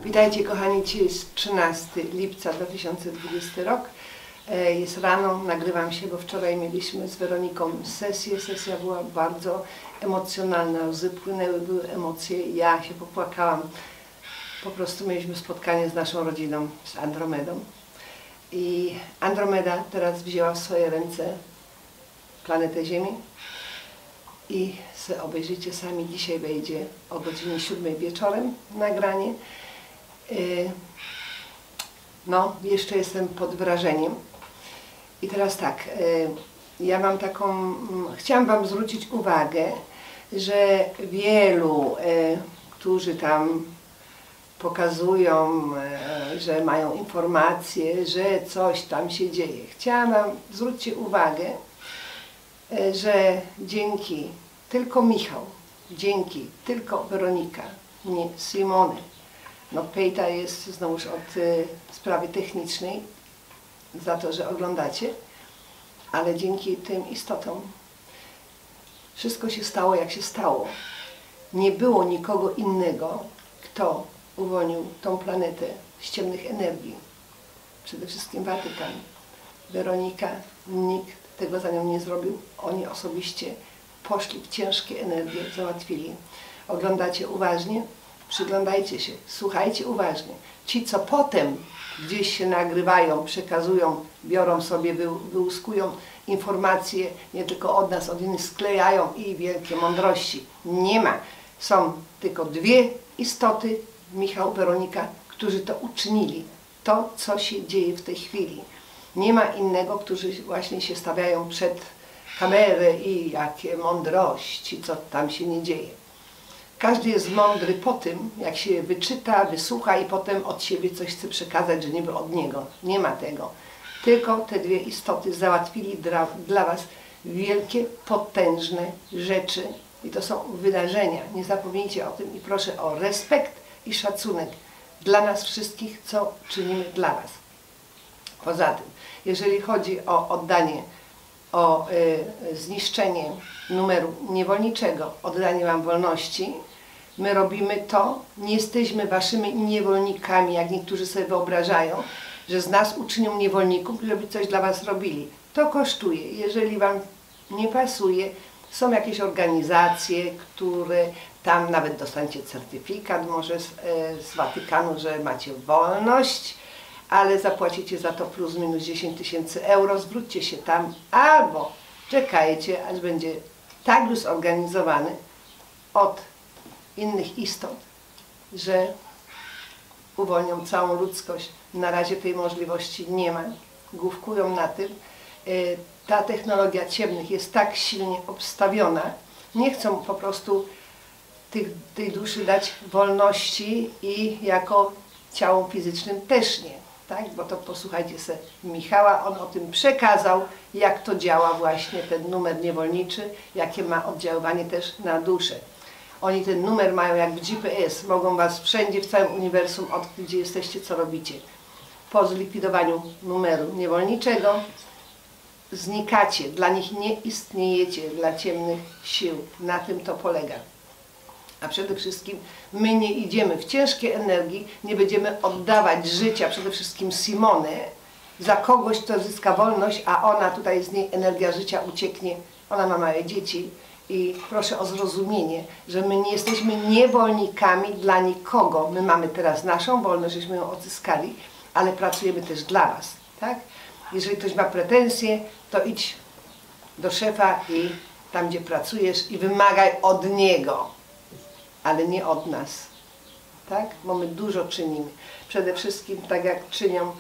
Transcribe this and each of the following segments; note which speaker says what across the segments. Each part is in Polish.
Speaker 1: Witajcie kochani, dzisiaj jest 13 lipca 2020 rok. Jest rano, nagrywam się, bo wczoraj mieliśmy z Weroniką sesję. Sesja była bardzo emocjonalna, łzy płynęły, były emocje, ja się popłakałam. Po prostu mieliśmy spotkanie z naszą rodziną, z Andromedą. I Andromeda teraz wzięła w swoje ręce planetę Ziemi. I sobie obejrzyjcie sami, dzisiaj wejdzie o godzinie 7 wieczorem nagranie. No, jeszcze jestem pod wrażeniem. I teraz tak, ja mam taką, chciałam Wam zwrócić uwagę, że wielu, którzy tam pokazują, że mają informacje, że coś tam się dzieje. Chciałam Wam zwrócić uwagę, że dzięki tylko Michał, dzięki tylko Weronika, nie Simone. No Pejta jest znowuż od sprawy technicznej, za to, że oglądacie, ale dzięki tym istotom wszystko się stało, jak się stało. Nie było nikogo innego, kto uwolnił tą planetę z ciemnych energii. Przede wszystkim Watykan. Weronika, nikt tego za nią nie zrobił. Oni osobiście poszli w ciężkie energie, załatwili. Oglądacie uważnie, przyglądajcie się, słuchajcie uważnie. Ci, co potem gdzieś się nagrywają, przekazują, biorą sobie, wyłuskują informacje, nie tylko od nas, od innych, sklejają i wielkie mądrości. Nie ma. Są tylko dwie istoty, Michał, Weronika, którzy to uczynili. To, co się dzieje w tej chwili. Nie ma innego, którzy właśnie się stawiają przed kamerę i jakie mądrości, co tam się nie dzieje. Każdy jest mądry po tym, jak się wyczyta, wysłucha i potem od siebie coś chce przekazać, że niby od niego. Nie ma tego. Tylko te dwie istoty załatwili dla Was wielkie, potężne rzeczy. I to są wydarzenia. Nie zapomnijcie o tym i proszę o respekt i szacunek dla nas wszystkich, co czynimy dla Was. Poza tym, jeżeli chodzi o oddanie, o zniszczenie numeru niewolniczego, oddanie Wam wolności, my robimy to, nie jesteśmy Waszymi niewolnikami, jak niektórzy sobie wyobrażają, że z nas uczynią niewolników, żeby coś dla Was robili. To kosztuje. Jeżeli Wam nie pasuje, są jakieś organizacje, które tam nawet dostaniecie certyfikat może z Watykanu, że macie wolność, ale zapłacicie za to plus minus 10 000 euro, zwróćcie się tam albo czekajcie, aż będzie tak już zorganizowany od innych istot, że uwolnią całą ludzkość. Na razie tej możliwości nie ma. Główkują na tym. Ta technologia ciemnych jest tak silnie obstawiona, nie chcą po prostu tej duszy dać wolności i jako ciałom fizycznym też nie. Tak? Bo to posłuchajcie sobie Michała, on o tym przekazał, jak to działa właśnie ten numer niewolniczy, jakie ma oddziaływanie też na duszę. Oni ten numer mają jak w GPS, mogą Was wszędzie w całym uniwersum odkryć, gdzie jesteście, co robicie. Po zlikwidowaniu numeru niewolniczego znikacie, dla nich nie istniejecie, dla ciemnych sił. Na tym to polega. A przede wszystkim my nie idziemy w ciężkie energii, nie będziemy oddawać życia, przede wszystkim Simone, za kogoś, kto zyska wolność, a ona tutaj z niej energia życia ucieknie. Ona ma małe dzieci i proszę o zrozumienie, że my nie jesteśmy niewolnikami dla nikogo. My mamy teraz naszą wolność, żeśmy ją odzyskali, ale pracujemy też dla Was. Tak? Jeżeli ktoś ma pretensje, to idź do szefa i tam, gdzie pracujesz i wymagaj od niego, ale nie od nas. Tak? Bo my dużo czynimy. Przede wszystkim, tak jak czynią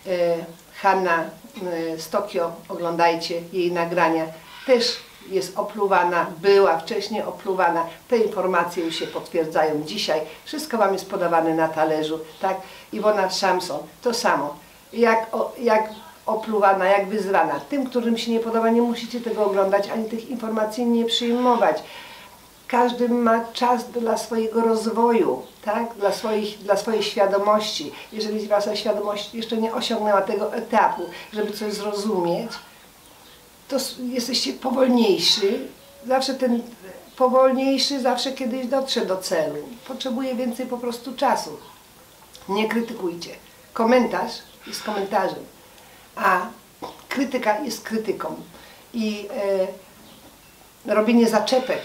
Speaker 1: Hanna z Tokio, oglądajcie jej nagrania, też jest opluwana, była wcześniej opluwana. Te informacje już się potwierdzają dzisiaj. Wszystko Wam jest podawane na talerzu. Tak? Iwona Szamson, to samo. Jak opluwana, jak wyzwana. Tym, którym się nie podoba, nie musicie tego oglądać, ani tych informacji nie przyjmować. Każdy ma czas dla swojego rozwoju, tak? Dla swojej świadomości. Jeżeli Wasza świadomość jeszcze nie osiągnęła tego etapu, żeby coś zrozumieć, to jesteście powolniejsi. Zawsze ten powolniejszy zawsze kiedyś dotrze do celu. Potrzebuje więcej po prostu czasu. Nie krytykujcie. Komentarz jest komentarzem, a krytyka jest krytyką. I robienie zaczepek,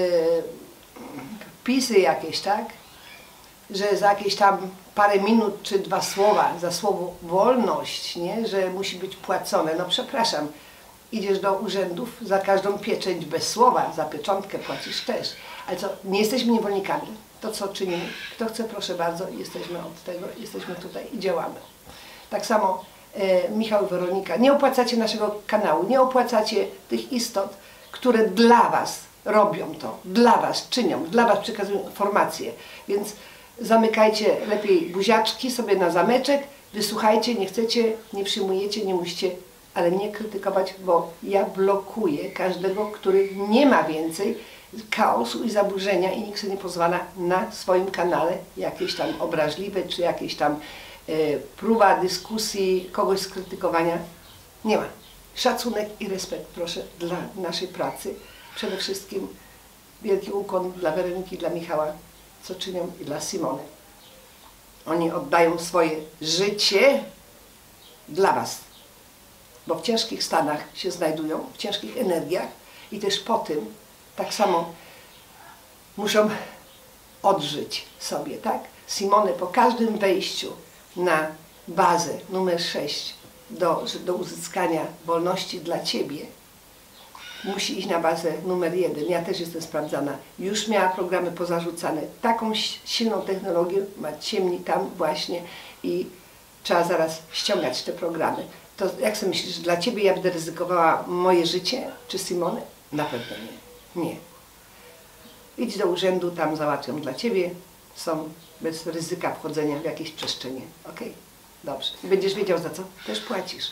Speaker 1: wpisy jakieś, tak? Że za jakieś tam parę minut czy 2 słowa, za słowo wolność, nie? Że musi być płacone. No przepraszam, idziesz do urzędów, za każdą pieczęć bez słowa, za pieczątkę płacisz też. Ale co, nie jesteśmy niewolnikami. To co czynimy? Kto chce, proszę bardzo, jesteśmy od tego, jesteśmy tutaj i działamy. Tak samo Michał i Weronika, nie opłacacie naszego kanału, nie opłacacie tych istot, które dla was robią to, dla was czynią, dla was przekazują informacje. Więc zamykajcie lepiej buziaczki sobie na zameczek, wysłuchajcie, nie chcecie, nie przyjmujecie, nie musicie, ale nie krytykować, bo ja blokuję każdego, który nie ma więcej chaosu i zaburzenia i nikt sobie nie pozwala na swoim kanale jakieś tam obraźliwe, czy jakieś tam próba dyskusji, kogoś skrytykowania. Nie ma. Szacunek i respekt, proszę, dla naszej pracy. Przede wszystkim wielki ukłon dla Weroniki, dla Michała, co czynią, i dla Simony. Oni oddają swoje życie dla was, bo w ciężkich stanach się znajdują, w ciężkich energiach i też po tym tak samo muszą odżyć sobie, tak? Simony po każdym wejściu na bazę numer 6 do uzyskania wolności dla ciebie musi iść na bazę numer 1. Ja też jestem sprawdzana. Już miała programy pozarzucane. Taką silną technologię ma ciemni tam właśnie i trzeba zaraz ściągać te programy. To jak sobie myślisz, dla ciebie ja będę ryzykowała moje życie, czy Simony? Na pewno nie. Nie. Idź do urzędu, tam załatwią dla ciebie. Są bez ryzyka wchodzenia w jakieś przestrzenie. Ok? Dobrze. I będziesz wiedział, za co też płacisz.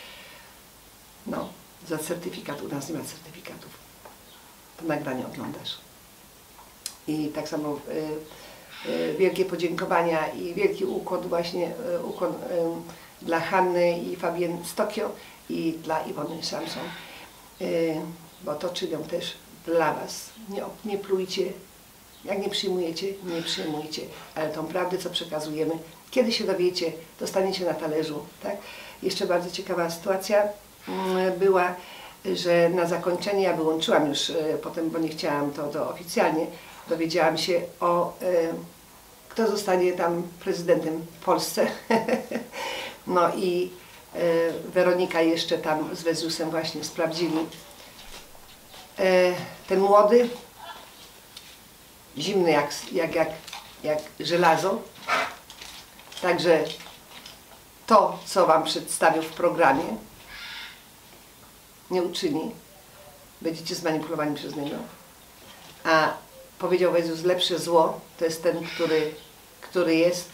Speaker 1: No, za certyfikat. U nas nie ma certyfikatów. To nagranie oglądasz. I tak samo wielkie podziękowania i wielki ukłon właśnie ukłon dla Hanny i Fabien z Tokio i dla Iwony Samson. Bo to czynią też dla was. Nie plujcie. Jak nie przyjmujecie, nie przyjmujcie, ale tą prawdę, co przekazujemy, kiedy się dowiecie, dostaniecie na talerzu, tak? Jeszcze bardzo ciekawa sytuacja była, że na zakończenie, ja wyłączyłam już potem, bo nie chciałam to oficjalnie, dowiedziałam się kto zostanie tam prezydentem w Polsce. No i Weronika jeszcze tam z Wezusem właśnie sprawdzili. Ten młody, zimny jak żelazo. Także to, co wam przedstawił w programie, nie uczyni. Będziecie zmanipulowani przez niego. A powiedział Jezus, lepsze zło to jest ten, który jest.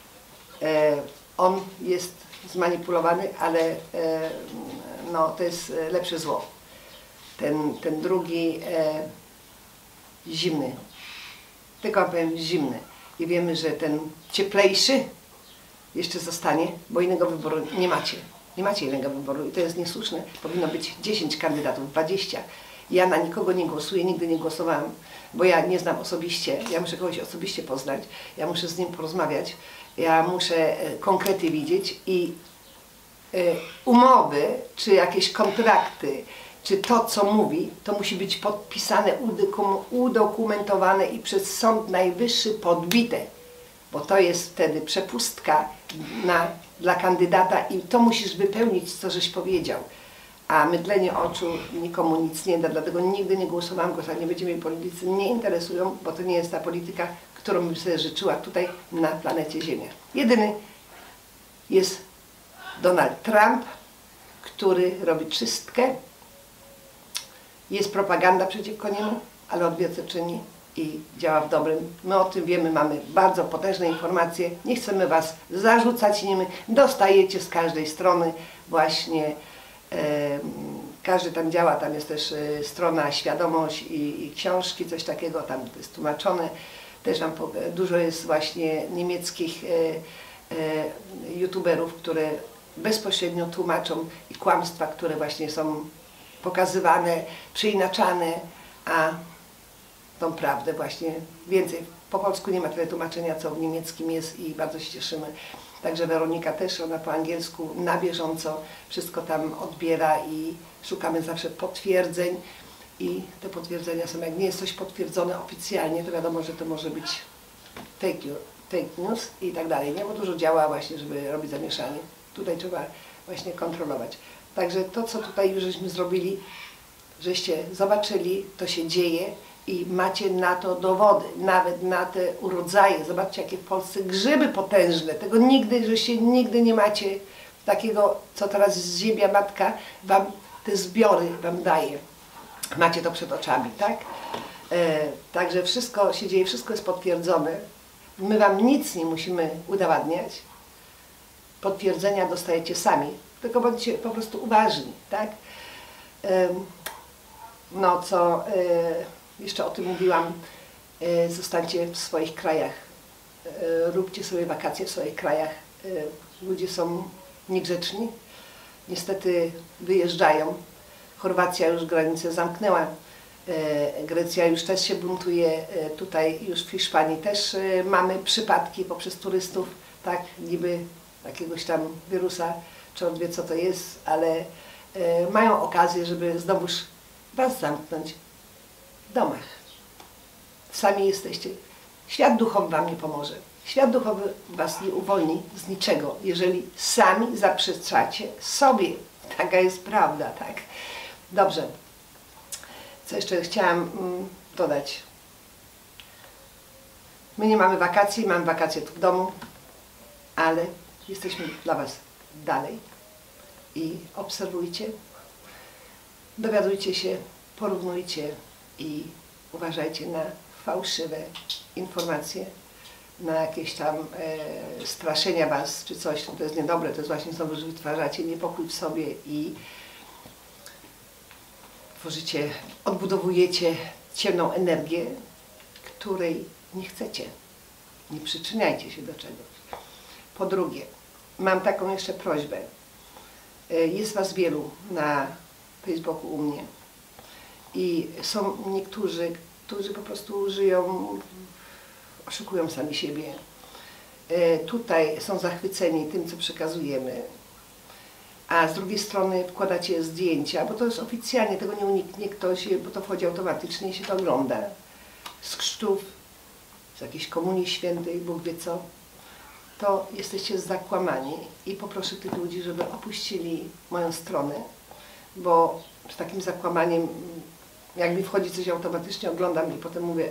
Speaker 1: On jest zmanipulowany, ale no, to jest lepsze zło. Ten drugi zimny. Tylko wam powiem zimny. I wiemy, że ten cieplejszy jeszcze zostanie, bo innego wyboru nie macie. Nie macie innego wyboru i to jest niesłuszne. Powinno być 10 kandydatów, 20. Ja na nikogo nie głosuję, nigdy nie głosowałam, bo ja nie znam osobiście. Ja muszę kogoś osobiście poznać, ja muszę z nim porozmawiać, ja muszę konkrety widzieć i umowy, czy jakieś kontrakty, czy to, co mówi, to musi być podpisane, udokumentowane i przez Sąd Najwyższy podbite, bo to jest wtedy przepustka dla kandydata i to musisz wypełnić, co żeś powiedział. A mydlenie oczu nikomu nic nie da, dlatego nigdy nie głosowałam, nie będziemy mnie politycy nie interesują, bo to nie jest ta polityka, którą bym sobie życzyła tutaj na planecie Ziemia. Jedyny jest Donald Trump, który robi czystkę. Jest propaganda przeciwko niemu, ale on wie, co czyni i działa w dobrym. My o tym wiemy, mamy bardzo potężne informacje. Nie chcemy was zarzucać nimi. Dostajecie z każdej strony właśnie, każdy tam działa, tam jest też strona Świadomość i książki, coś takiego, tam jest tłumaczone. Też tam dużo jest właśnie niemieckich youtuberów, które bezpośrednio tłumaczą i kłamstwa, które właśnie są pokazywane, przeinaczane, a tą prawdę właśnie więcej po polsku nie ma tyle tłumaczenia, co w niemieckim jest i bardzo się cieszymy. Także Weronika też, ona po angielsku na bieżąco wszystko tam odbiera i szukamy zawsze potwierdzeń. I te potwierdzenia są, jak nie jest coś potwierdzone oficjalnie, to wiadomo, że to może być fake news i tak dalej, nie? Bo dużo działa właśnie, żeby robić zamieszanie. Tutaj trzeba właśnie kontrolować. Także to, co tutaj już żeśmy zrobili, żeście zobaczyli, to się dzieje i macie na to dowody, nawet na te urodzaje. Zobaczcie, jakie w Polsce grzyby potężne. Tego nigdy, żeście nigdy nie macie takiego, co teraz ziemia matka wam, te zbiory wam daje. Macie to przed oczami, tak? Także wszystko się dzieje, wszystko jest potwierdzone. My wam nic nie musimy udowadniać. Potwierdzenia dostajecie sami, tylko bądźcie po prostu uważni, tak? No co jeszcze o tym mówiłam, zostańcie w swoich krajach, róbcie sobie wakacje w swoich krajach. Ludzie są niegrzeczni, niestety wyjeżdżają. Chorwacja już granicę zamknęła, Grecja już też się buntuje, tutaj już w Hiszpanii też mamy przypadki poprzez turystów, tak, niby jakiegoś tam wirusa, czy on wie co to jest, ale mają okazję, żeby znowuż was zamknąć w domach. Sami jesteście. Świat duchowy wam nie pomoże. Świat duchowy was nie uwolni z niczego, jeżeli sami zaprzeczacie sobie. Taka jest prawda, tak? Dobrze. Co jeszcze chciałam dodać? My nie mamy wakacji, mamy wakacje tu w domu, ale jesteśmy dla was dalej i obserwujcie, dowiadujcie się, porównujcie i uważajcie na fałszywe informacje, na jakieś tam straszenia was czy coś, to jest niedobre, to jest właśnie znowu, że wytwarzacie niepokój w sobie i tworzycie, odbudowujecie ciemną energię, której nie chcecie. Nie przyczyniajcie się do czegoś. Po drugie, mam taką jeszcze prośbę. Jest was wielu na Facebooku u mnie i są niektórzy, którzy po prostu żyją, oszukują sami siebie. Tutaj są zachwyceni tym, co przekazujemy, a z drugiej strony wkładacie zdjęcia, bo to jest oficjalnie, tego nie uniknie ktoś, bo to wchodzi automatycznie i się to ogląda. Z chrztów, z jakiejś komunii świętej, Bóg wie co, to jesteście zakłamani i poproszę tych ludzi, żeby opuścili moją stronę, bo z takim zakłamaniem, jak mi wchodzi coś automatycznie, oglądam i potem mówię,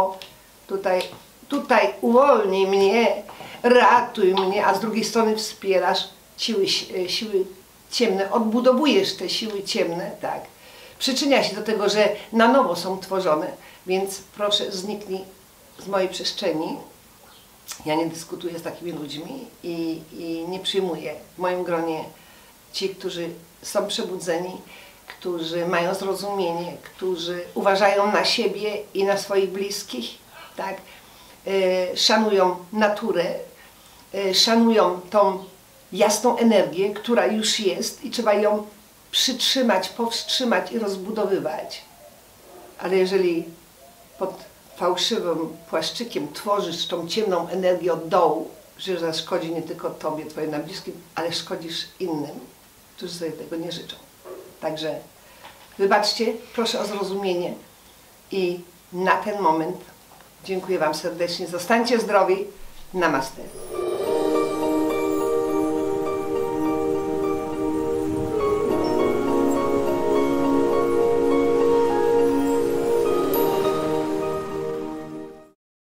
Speaker 1: tutaj uwolnij mnie, ratuj mnie, a z drugiej strony wspierasz siły ciemne, odbudowujesz te siły ciemne, tak. Przyczynia się do tego, że na nowo są tworzone, więc proszę zniknij z mojej przestrzeni. Ja nie dyskutuję z takimi ludźmi i nie przyjmuję w moim gronie ci, którzy są przebudzeni, którzy mają zrozumienie, którzy uważają na siebie i na swoich bliskich, tak, szanują naturę, szanują tą jasną energię, która już jest i trzeba ją przytrzymać, powstrzymać i rozbudowywać. Ale jeżeli pod fałszywym płaszczykiem tworzysz tą ciemną energię od dołu, że zaszkodzi nie tylko tobie, twoim bliskim, ale szkodzisz innym, którzy sobie tego nie życzą. Także wybaczcie, proszę o zrozumienie i na ten moment dziękuję wam serdecznie. Zostańcie zdrowi. Namaste.